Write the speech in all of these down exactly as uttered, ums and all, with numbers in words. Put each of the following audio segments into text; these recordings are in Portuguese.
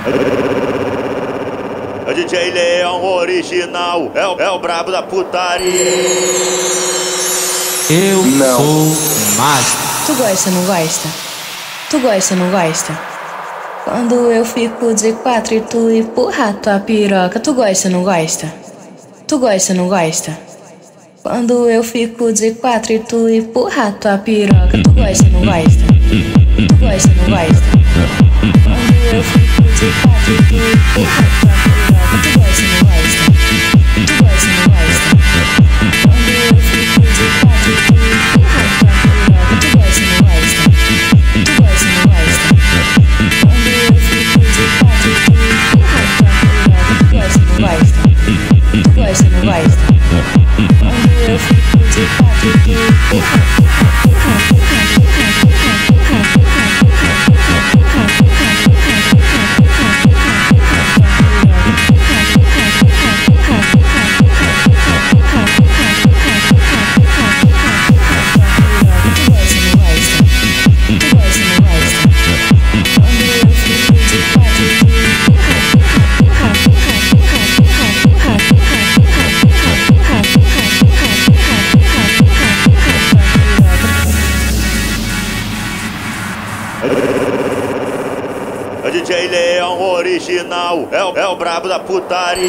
É o D J Leão original, é o, é o brabo da putaria. Eu não sou mágico. Tu gosta, não gosta? Tu gosta, não gosta? Quando eu fico de quatro e tu empurra tua piroca. Tu gosta, não gosta? Tu gosta, não gosta? Quando eu fico de quatro e tu empurra tua piroca. Tu gosta, não gosta? Tu gosta, não gosta? Quando eu fico de quatro e tu empurra tua piroca. Tu gosta, não gosta? Tu gosta, não gosta? Quando eu fico de quatro e tu empurra tua piroca. Tu gosta, não gosta? Tu gosta, não gosta? Quando eu fico de quatro e tu empurra tua piroca. Tu gosta, não gosta? Tu gosta, não gosta? Quando eu fico de quatro e tu empurra, empurra, empurra, empurra, empurra, empurra, empurra, empurra, É o D J Leão original, é o, é o brabo da putaria.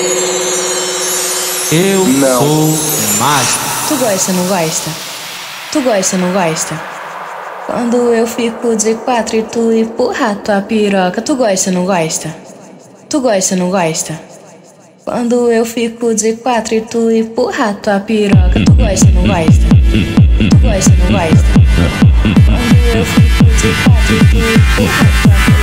Eu não sou mágico. Tu gosta, não gosta? Tu gosta, não gosta? Quando eu fico de quatro e tu empurra tua piroca. Tu gosta, não gosta? Tu gosta, não gosta? Quando eu fico de quatro e tu empurra tua piroca. Tu gosta, não gosta? Tu gosta, não gosta? Quando eu fico de quatro e tu empurra tua piroca.